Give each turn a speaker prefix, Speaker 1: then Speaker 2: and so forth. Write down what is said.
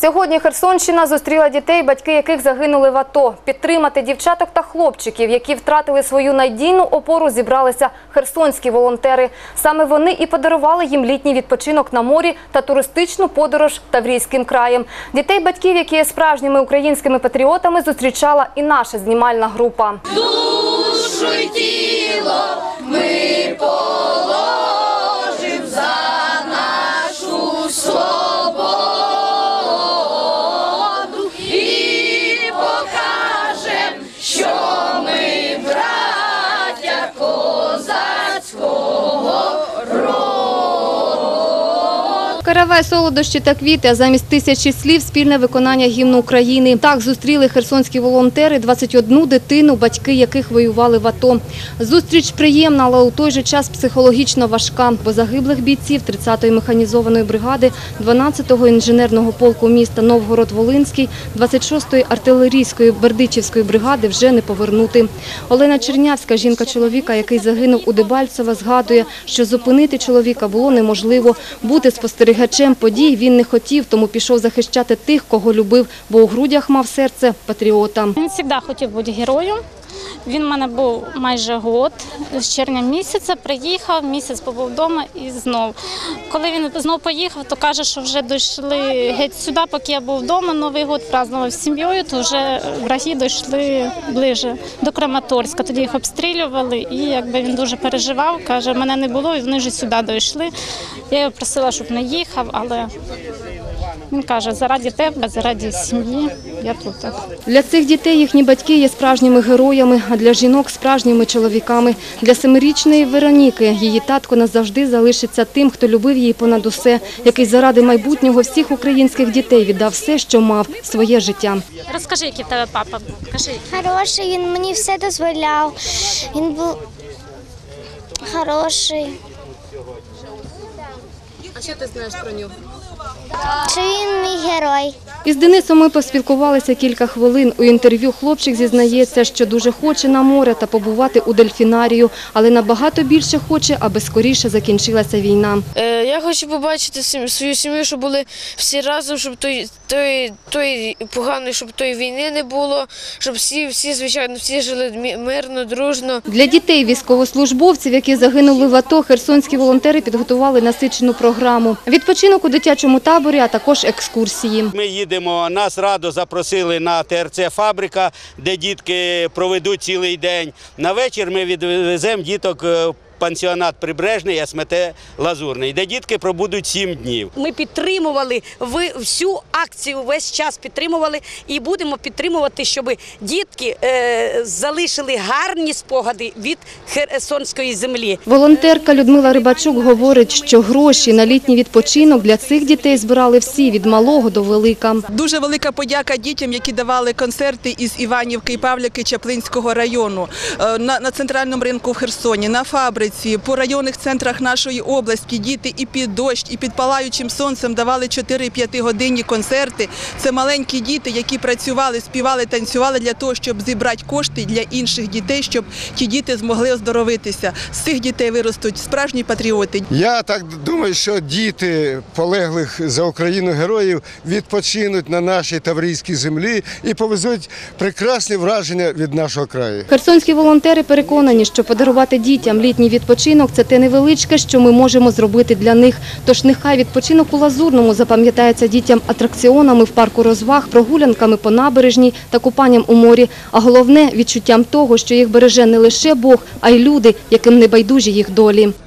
Speaker 1: Сьогодні Херсонщина зустріла дітей, батьки яких загинули в АТО. Підтримати дівчаток та хлопчиків, які втратили свою надійну опору, зібралися херсонські волонтери. Саме вони і подарували їм літній відпочинок на морі та туристичну подорож Таврійським краєм. Дітей батьків, які є справжніми українськими патріотами, зустрічала і наша знімальна група.
Speaker 2: Душу й тіло ми положим за нашу свободу і покажем, що ми браття козацького роду.
Speaker 1: Каравай, солодощі та квіти, а замість тисячі слів – спільне виконання гімну України. Так зустріли херсонські волонтери 21 дитину, батьки яких воювали в АТО. Зустріч приємна, але у той же час психологічно важка, бо загиблих бійців 30-ї механізованої бригади, 12-го інженерного полку міста Новгород-Волинський, 26-ї артилерійської Бердичівської бригади вже не повернути. Олена Чернявська, жінка чоловіка, який загинув у Дебальцево, згадує, що зупинити чоловіка було неможливо. Бути спостерігачем подій він не хотів, тому пішов захищати тих, кого любив, бо у грудях мав серце патріота.
Speaker 3: Він завжди хотів бути героєм. Він в мене був майже год, з червня місяця приїхав, місяць побув вдома і знов. Коли він знов поїхав, то каже, що вже дійшли геть сюди, поки я був вдома, Новий год празднував з сім'єю, то вже враги дійшли ближче до Краматорська. Тоді їх обстрілювали і якби він дуже переживав, каже, мене не було і вони вже сюди дійшли. Я його просила, щоб не їхав, але він каже, заради тебе, заради сім'ї, я тут.
Speaker 1: Для цих дітей їхні батьки є справжніми героями, а для жінок – справжніми чоловіками. Для 7-річної Вероніки її татко назавжди залишиться тим, хто любив її понад усе, який заради майбутнього всіх українських дітей віддав все, що мав – своє життя.
Speaker 3: Розкажи, який в тебе папа був. Кажи.
Speaker 4: Хороший, він мені все дозволяв. Він був хороший.
Speaker 1: А що ти знаєш про нього?
Speaker 4: Що він мій герой.
Speaker 1: Із Денисом ми поспілкувалися кілька хвилин. У інтерв'ю хлопчик зізнається, що дуже хоче на море та побувати у дельфінарію, але набагато більше хоче, аби скоріше закінчилася війна.
Speaker 5: Я хочу побачити свою сім'ю, щоб були всі разом, щоб той поганої, щоб тої війни не було, щоб всі, звичайно, всі жили мирно, дружно.
Speaker 1: Для дітей військовослужбовців, які загинули в АТО, херсонські волонтери підготували насичену програму. Відпочинок у дитячому таборі, а також екскурсії.
Speaker 6: Ми їдемо, нас радо запросили на ТРЦ «Фабрика», де дітки проведуть цілий день. На вечір ми відвеземо діток в пансіонат «Прибережний», СМТ «Лазурний», де дітки пробудуть 7 днів.
Speaker 7: Ми підтримували всю акцію, весь час підтримували і будемо підтримувати, щоб дітки залишили гарні спогади від херсонської землі.
Speaker 1: Волонтерка Людмила Рибачук говорить, що гроші на літній відпочинок для цих дітей збирали всі, від малого до велика.
Speaker 8: Дуже велика подяка дітям, які давали концерти із Іванівки і Павлівки Чаплинського району, на центральному ринку в Херсоні, на фабриці, по районних центрах нашої області. Діти і під дощ, і під палаючим сонцем давали 4-5 годинні концерти. Це маленькі діти, які працювали, співали, танцювали для того, щоб зібрати кошти для інших дітей, щоб ті діти змогли оздоровитися. З цих дітей виростуть справжні патріоти.
Speaker 9: Я так думаю, що діти полеглих за Україну героїв відпочинуть на нашій таврійській землі і повезуть прекрасні враження від нашого краю.
Speaker 1: Херсонські волонтери переконані, що подарувати дітям літній відпочинок – це те невеличке, що ми можемо зробити для них. Тож нехай відпочинок у Лазурному запам'ятається дітям атракціонами в парку розваг, прогулянками по набережній та купанням у морі. А головне – відчуттям того, що їх береже не лише Бог, а й люди, яким не байдужі їх долі.